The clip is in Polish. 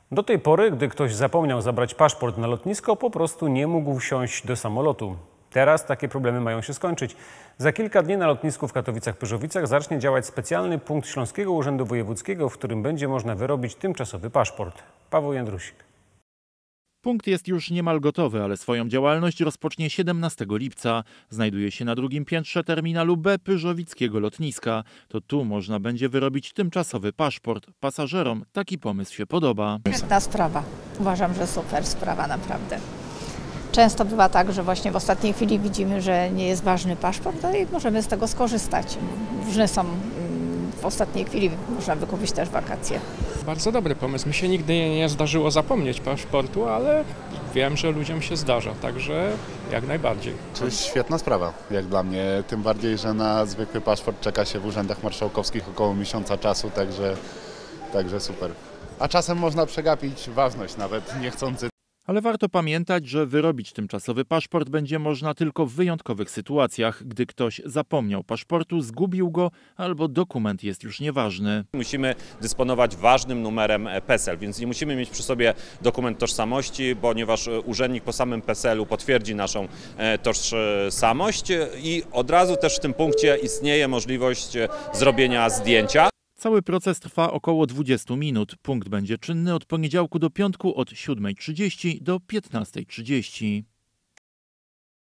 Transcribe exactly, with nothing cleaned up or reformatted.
Do tej pory, gdy ktoś zapomniał zabrać paszport na lotnisko, po prostu nie mógł wsiąść do samolotu. Teraz takie problemy mają się skończyć. Za kilka dni na lotnisku w Katowicach-Pyrzowicach zacznie działać specjalny punkt Śląskiego Urzędu Wojewódzkiego, w którym będzie można wyrobić tymczasowy paszport. Paweł Jędrusik. Punkt jest już niemal gotowy, ale swoją działalność rozpocznie siedemnastego lipca. Znajduje się na drugim piętrze terminalu B pyrzowickiego lotniska. To tu można będzie wyrobić tymczasowy paszport. Pasażerom taki pomysł się podoba. Świetna sprawa. Uważam, że super sprawa naprawdę. Często bywa tak, że właśnie w ostatniej chwili widzimy, że nie jest ważny paszport, no i możemy z tego skorzystać. Różne są w ostatniej chwili, można wykupić też wakacje. Bardzo dobry pomysł. Mi się nigdy nie zdarzyło zapomnieć paszportu, ale wiem, że ludziom się zdarza, także jak najbardziej. To jest świetna sprawa, jak dla mnie, tym bardziej, że na zwykły paszport czeka się w urzędach marszałkowskich około miesiąca czasu, także, także super. A czasem można przegapić ważność, nawet niechcący. Ale warto pamiętać, że wyrobić tymczasowy paszport będzie można tylko w wyjątkowych sytuacjach, gdy ktoś zapomniał paszportu, zgubił go albo dokument jest już nieważny. Musimy dysponować ważnym numerem PESEL, więc nie musimy mieć przy sobie dokument tożsamości, ponieważ urzędnik po samym PESEL-u potwierdzi naszą tożsamość i od razu też w tym punkcie istnieje możliwość zrobienia zdjęcia. Cały proces trwa około dwudziestu minut. Punkt będzie czynny od poniedziałku do piątku od siódmej trzydzieści do piętnastej trzydzieści.